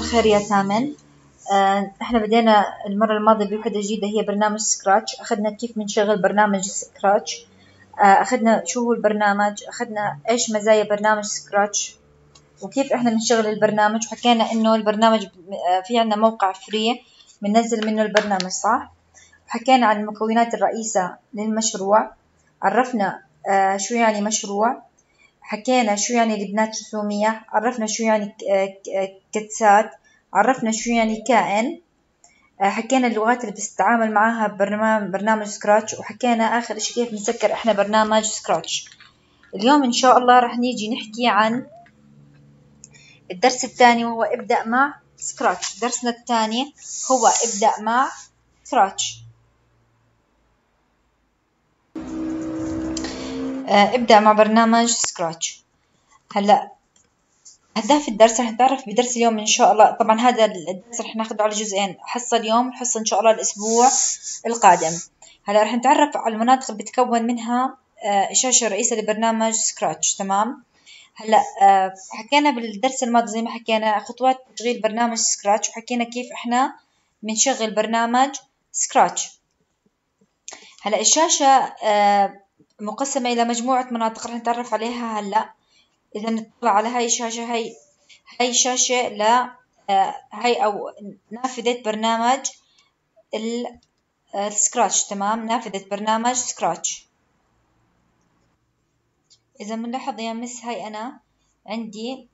الخير يا تامن. احنا بدينا المرة الماضية بوحدة جديدة هي برنامج سكراتش. أخذنا كيف بنشغل برنامج سكراتش، أخذنا شو هو البرنامج، أخذنا إيش مزايا برنامج سكراتش وكيف إحنا بنشغل البرنامج، وحكينا إنه البرنامج في عنا موقع فري بننزل منه البرنامج صح. حكينا عن المكونات الرئيسة للمشروع، عرفنا شو يعني مشروع، حكينا شو يعني لبنات رسومية، عرفنا شو يعني كتسات، عرفنا شو يعني كائن، حكينا اللغات اللي بتتعامل معاها برنامج سكراتش، وحكينا آخر إشي كيف نسكر إحنا برنامج سكراتش. اليوم إن شاء الله رح نيجي نحكي عن الدرس الثاني وهو ابدأ مع سكراتش. درسنا الثاني هو ابدأ مع سكراتش. ابدأ مع برنامج سكراتش. هلا أهداف الدرس رح نتعرف بدرس اليوم إن شاء الله. طبعا هذا الدرس رح ناخده على جزئين، حصة اليوم وحصة إن شاء الله الأسبوع القادم. هلا رح نتعرف على المناطق اللي بتكون منها الشاشة الرئيسية لبرنامج سكراتش. تمام. هلا حكينا بالدرس الماضي زي ما حكينا خطوات تشغيل برنامج سكراتش، وحكينا كيف إحنا بنشغل برنامج سكراتش. هلا الشاشة مقسمة إلى مجموعة مناطق رح نتعرف عليها هلا. إذا نطلع على هاي الشاشة، هاي شاشة هاي أو نافذة برنامج السكراتش. تمام، نافذة برنامج سكراتش. إذا بنلاحظ يا مس هاي أنا عندي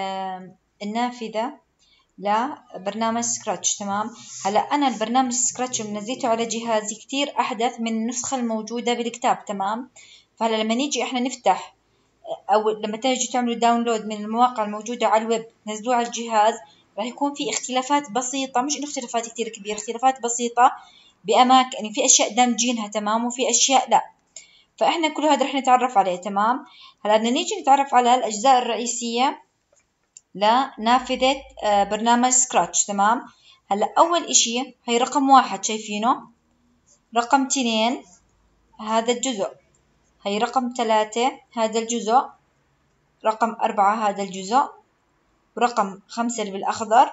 النافذة لبرنامج سكراتش. تمام. هلا أنا البرنامج سكراتش منزلته على جهازي كتير أحدث من النسخة الموجودة بالكتاب. تمام. فهلا لما نيجي إحنا نفتح أو لما تيجي تعملوا داونلود من المواقع الموجودة على الويب تنزلوها على الجهاز، راح يكون في اختلافات بسيطة، مش إنه اختلافات كتير كبيرة، اختلافات بسيطة بأماكن، يعني في أشياء دامجينها تمام وفي أشياء لا. فإحنا كل هذا رح نتعرف عليه. تمام. هلا بدنا نيجي نتعرف على الأجزاء الرئيسية لنافذة برنامج سكراتش. تمام. هلا أول إشي هي رقم 1 شايفينه، رقم 2 هذا الجزء، هي رقم 3 هذا الجزء، رقم 4 هذا الجزء، ورقم 5 اللي بالأخضر،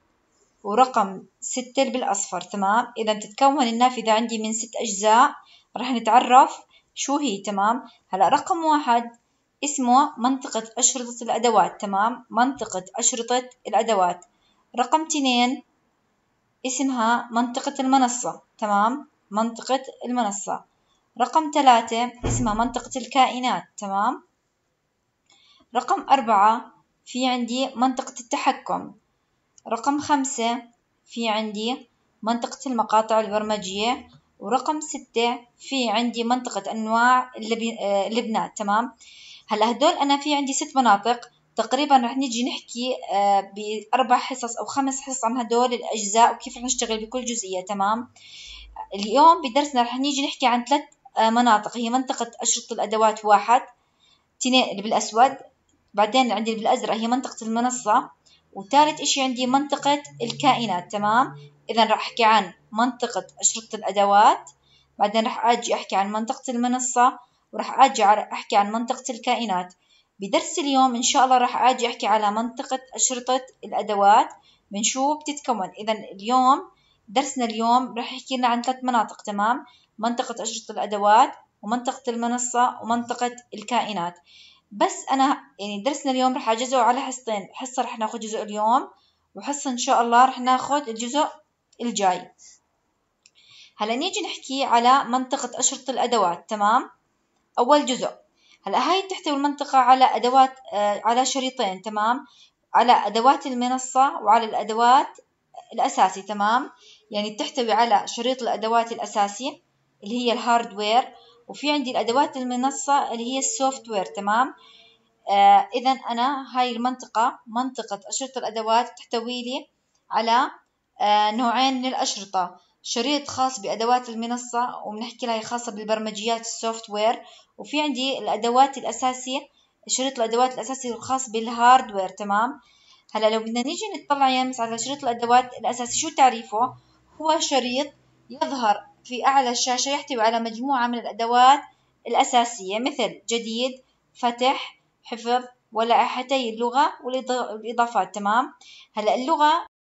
ورقم 6 اللي بالأصفر. تمام. إذا تتكون النافذة عندي من 6 أجزاء، راح نتعرف شو هي. تمام. هلا رقم 1 اسمه منطقة أشرطة الأدوات. تمام، منطقة أشرطة الأدوات. رقم 2 اسمها منطقة المنصة. تمام، منطقة المنصة. رقم 3 اسمها منطقة الكائنات. تمام. رقم 4 في عندي منطقة التحكم. رقم 5 في عندي منطقة المقاطع البرمجية. ورقم 6 في عندي منطقة أنواع اللبنات. تمام. هلا هدول أنا في عندي 6 مناطق تقريبا. رح نيجي نحكي ب4 حصص أو 5 حصص عن هدول الأجزاء وكيف رح نشتغل بكل جزئية. تمام. اليوم بدرسنا رح نيجي نحكي عن 3 مناطق، هي منطقة أشرطة الأدوات 1، 2 اللي بالأسود، بعدين عندي بالأزرق هي منطقة المنصة، وثالث إشي عندي منطقة الكائنات. تمام. إذا راح أحكي عن منطقة أشرطة الأدوات، بعدين راح أجي أحكي عن منطقة المنصة، وراح أجي أحكي عن منطقة الكائنات. بدرس اليوم إن شاء الله راح أجي أحكي على منطقة أشرطة الأدوات من شو بتتكون. إذا اليوم درسنا اليوم راح يحكي لنا عن 3 مناطق. تمام، منطقة أشرطة الأدوات ومنطقة المنصة ومنطقة الكائنات. بس أنا يعني درسنا اليوم رح أجزئه على حصتين، حصة رح ناخد جزء اليوم، وحصة إن شاء الله رح ناخد الجزء الجاي. هلا نيجي نحكي على منطقة أشرطة الأدوات. تمام، أول جزء. هلا هاي تحتوي المنطقة على أدوات على شريطين. تمام، على أدوات المنصة وعلى الأدوات الأساسي. تمام، يعني بتحتوي على شريط الأدوات الأساسي اللي هي الهاردوير، وفي عندي الأدوات المنصة اللي هي السوفت وير. تمام. إذا أنا هاي المنطقة منطقة أشرطة الأدوات تحتوي لي على نوعين من الأشرطة، شريط خاص بأدوات المنصة وبنحكي لها خاصة بالبرمجيات السوفت وير، وفي عندي الأدوات الأساسية، شريط الأدوات الأساسي الخاص بالهاردوير. تمام. هلا لو بدنا نيجي نطلع يمس على شريط الأدوات الأساسي، شو تعريفه؟ هو شريط يظهر في أعلى الشاشة يحتوي على مجموعة من الأدوات الأساسية مثل جديد، فتح، حفظ، ولائحتي اللغة والإضافات. تمام. هلا اللغة